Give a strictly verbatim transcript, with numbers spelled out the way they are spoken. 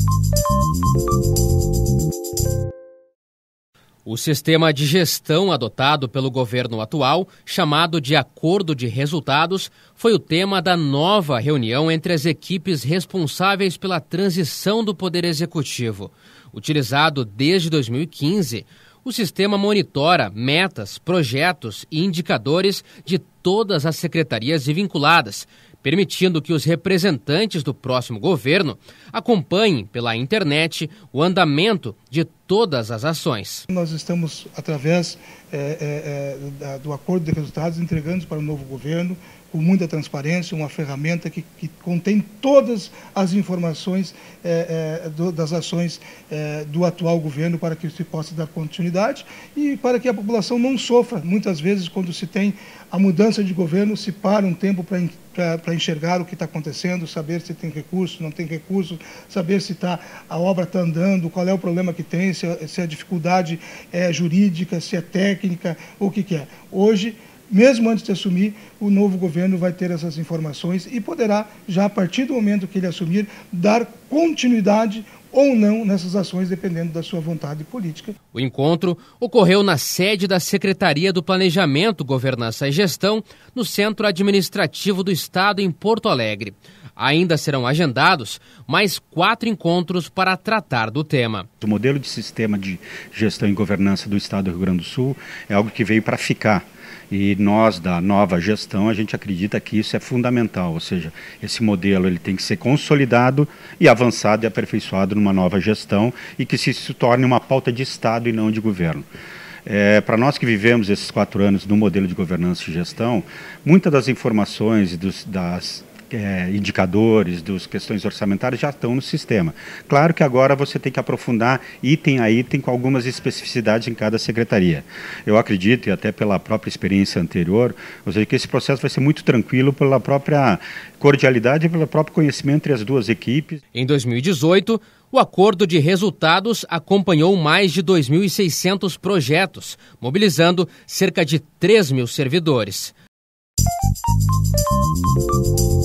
O sistema de gestão adotado pelo governo atual, chamado de Acordo de Resultados, foi o tema da nova reunião entre as equipes responsáveis pela transição do Poder Executivo. Utilizado desde dois mil e quinze, o sistema monitora metas, projetos e indicadores de todas as secretarias e vinculadas, permitindo que os representantes do próximo governo acompanhem pela internet o andamento de todas as ações. Nós estamos, através é, é, do Acordo de Resultados, entregando para o novo governo, com muita transparência, uma ferramenta que, que contém todas as informações é, é, do, das ações é, do atual governo para que se possa dar continuidade e para que a população não sofra. Muitas vezes, quando se tem a mudança de governo, se para um tempo para para enxergar o que está acontecendo, saber se tem recurso, não tem recurso, saber se tá, a obra está andando, qual é o problema que tem, se a, se a dificuldade é jurídica, se é técnica, ou o que, que é. Hoje, mesmo antes de assumir, o novo governo vai ter essas informações e poderá, já a partir do momento que ele assumir, dar continuidade ou não nessas ações, dependendo da sua vontade política. O encontro ocorreu na sede da Secretaria do Planejamento, Governança e Gestão, no Centro Administrativo do Estado, em Porto Alegre. Ainda serão agendados mais quatro encontros para tratar do tema. O modelo de sistema de gestão e governança do Estado do Rio Grande do Sul é algo que veio para ficar. E nós, da nova gestão, a gente acredita que isso é fundamental, ou seja, esse modelo ele tem que ser consolidado e avançado e aperfeiçoado numa nova gestão e que se, se torne uma pauta de Estado e não de governo. É, para nós que vivemos esses quatro anos no modelo de governança e gestão, muitas das informações dos, das É, indicadores, das questões orçamentárias já estão no sistema. Claro que agora você tem que aprofundar item a item com algumas especificidades em cada secretaria. Eu acredito, e até pela própria experiência anterior, ou seja, que esse processo vai ser muito tranquilo pela própria cordialidade e pelo próprio conhecimento entre as duas equipes. Em dois mil e dezoito, o Acordo de Resultados acompanhou mais de dois mil e seiscentos projetos, mobilizando cerca de três mil servidores.